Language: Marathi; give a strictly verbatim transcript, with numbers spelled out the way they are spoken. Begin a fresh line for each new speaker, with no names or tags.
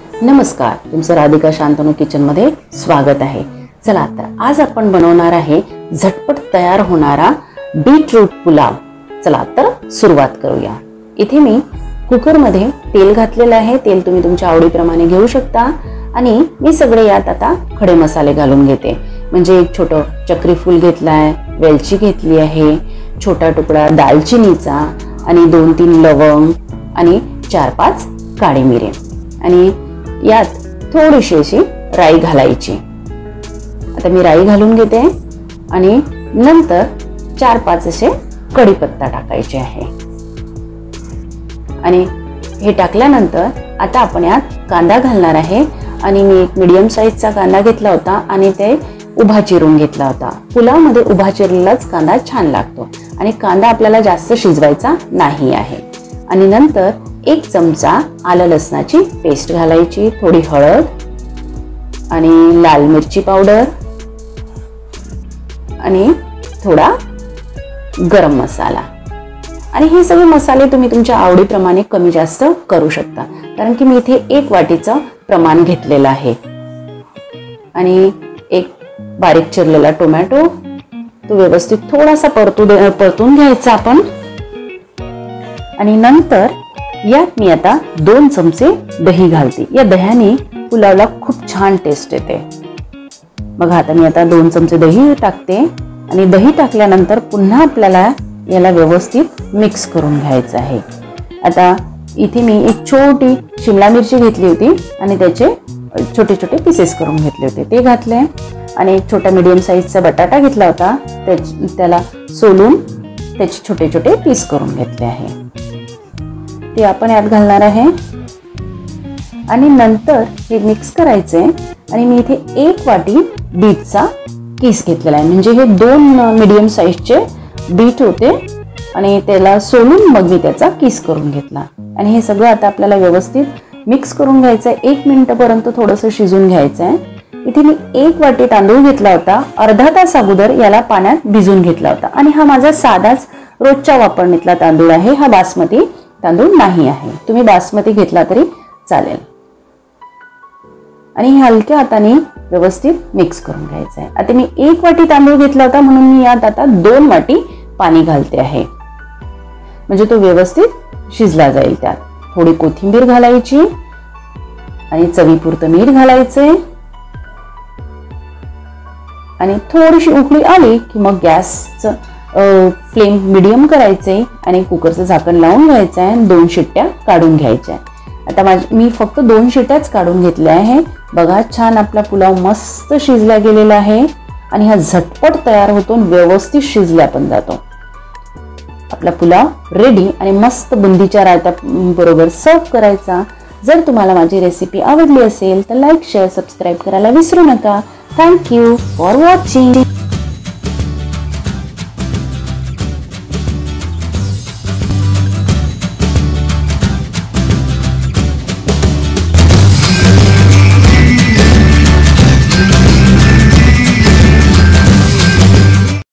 नमस्कार, तुमचं राधिका शांतनु किचन मध्ये स्वागत आहे। चला तर आज आपण बनवणार आहे झटपट तयार होणारा बीटरूट पुलाव। चला तर सुरुवात करूया। इथे मी कुकर मध्ये तेल घातलेलं आहे। तेल तुम्ही तुमच्या आवडीप्रमाणे घेऊ शकता आणि मी सगळे यात आता खडे मसाले घालून घेते। म्हणजे एक छोटं चक्री फूल घेतलाय, वेलची घेतली आहे, छोटा तुकडा दालचिनीचा आणि दोन तीन लवंग आणि चार पाच काळी मिरी आणि यात थोडीशी अशी राई घालायची। आता मी राई घालून घेते आणि नंतर चार पाच असे कढीपत्ता टाकायचे आहे आणि हे टाकल्यानंतर आता आपण यात कांदा घालणार आहे आणि मी एक मीडियम साईजचा कांदा घेतला होता आणि ते उभा चिरून घेतला होता। पुलावमध्ये उभा चिरलेलाच कांदा छान लागतो आणि कांदा आपल्याला जास्त शिजवायचा नाही आहे। आणि नंतर एक चमचा आलं लसणाची पेस्ट घालायची, थोडी हळद आणि लाल मिरची पावडर आणि थोडा गरम मसाला आणि हे सगळे मसाले तुम्ही तुमच्या आवडीप्रमाणे कमी जास्त करू शकता, कारण की मी इथे एक वाटीचं प्रमाण घेतलेलं आहे। आणि एक बारीक चिरलेला टोमॅटो तो व्यवस्थित थोडासा परतू परतून घ्यायचा आपण। आणि नंतर यात मी आता दोन चमचे दही घालते। या दह्याने पुलावला खूप छान टेस्ट येते। मग आता मी आता दोन चमचे दही टाकते आणि दही टाकल्यानंतर पुन्हा आपल्याला याला व्यवस्थित मिक्स करून घ्यायचं आहे। आता इथे मी एक छोटी शिमला मिरची घेतली होती आणि त्याचे छोटे छोटे पीसेस करून घेतले होते, ते घातले आणि एक छोटा मीडियम साईजचा बटाटा घेतला होता, त्याला सोलून त्याचे छोटे छोटे पीस करून घेतले आहे, ते आपण यात घालणार आहे। आणि नंतर हे मिक्स करायचे आणि मी इथे एक वाटी बीटचा किस घेतलेला आहे। म्हणजे हे दोन मीडियम साईजचे बीट होते आणि त्याला सोलून मग मी त्याचा किस करून घेतला आणि हे सगळं आता आपल्याला व्यवस्थित मिक्स करून घ्यायचं आहे। एक मिनिटापर्यंत थोडंसं शिजून घ्यायचं आहे। इथे मी एक वाटी तांदूळ घेतला होता, अर्धा तास अगोदर याला पाण्यात भिजवून घेतला होता आणि हा माझा साधाच रोजच्या वापरणीतला तांदूळ आहे, हा बासमती तांदूळ नाही आहे। तुम्ही बासमती घेतला तरी चालेल। आणि हलक्या हाताने व्यवस्थित मिक्स करून घ्यायचं आहे। आता मी एक वाटी तांदूळ घेतला होता म्हणून मी यात आता दोन वाटी पाणी घालते आहे, म्हणजे तो व्यवस्थित शिजला जाईल। त्यात थोडी कोथिंबीर घालायची आणि चवीपुरतं मीठ घालायचे आणि थोडीशी उकळी आली की मग गॅसचं फ्लेम मीडियम करायचे आणि कुकरचं झाकण लावून घ्यायचं आहे, दोन शिट्ट्या काढून घ्यायच्या। आता माझी मी फक्त दोन शिट्ट्याच काढून घेतल्या आहे। बघा छान आपला पुलाव मस्त शिजला गेलेला आहे आणि हा झटपट तयार होतो, व्यवस्थित शिजला पण जातो। आपला पुलाव रेडी आणि मस्त बुंदीच्या रायता बरोबर सर्व करायचा। जर तुम्हाला माझी रेसिपी आवडली असेल तर लाईक शेअर सबस्क्राईब करायला विसरू नका। Thank you for watching.